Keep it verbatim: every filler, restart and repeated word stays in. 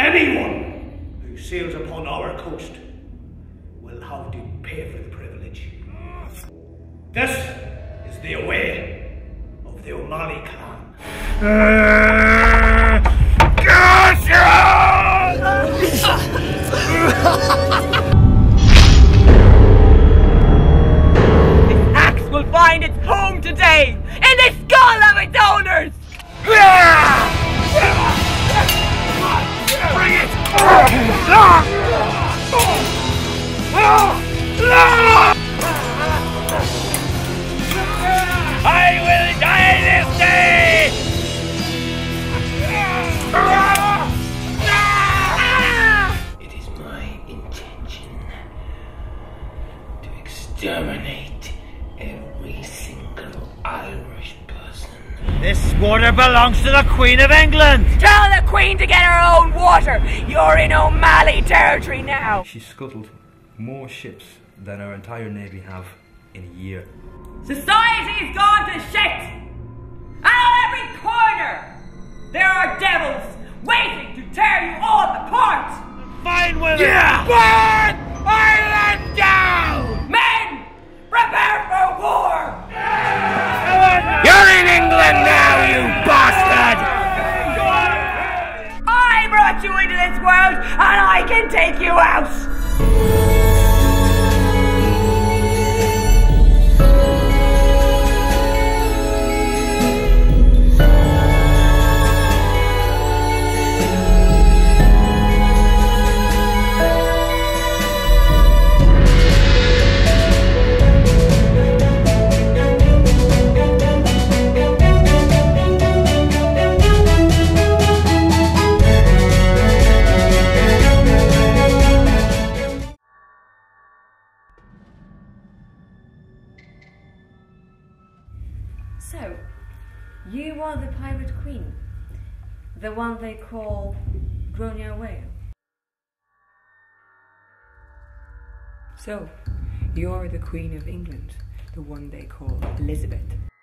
Anyone who sails upon our coast will have to pay for the privilege. This is the way of the Uaile clan. This axe will find its home today in the skull of its owners! Bring it! I will die this day! It is my intention to exterminate every single Irish person. This water belongs to the Queen of England! Tell the Queen to get her own water! You're in O'Malley territory now! She scuttled more ships than our entire navy have in a year. Society's gone to shit! And on every corner, there are devils waiting to tear you all apart! Fine women! Yeah! Burn Ireland down! Men, prepare for war! You're in England now, you bastard! I brought you into this world, and I can take you out! So, you are the pirate queen, the one they call Grainne Uaile. So, you're the Queen of England, the one they call Elizabeth.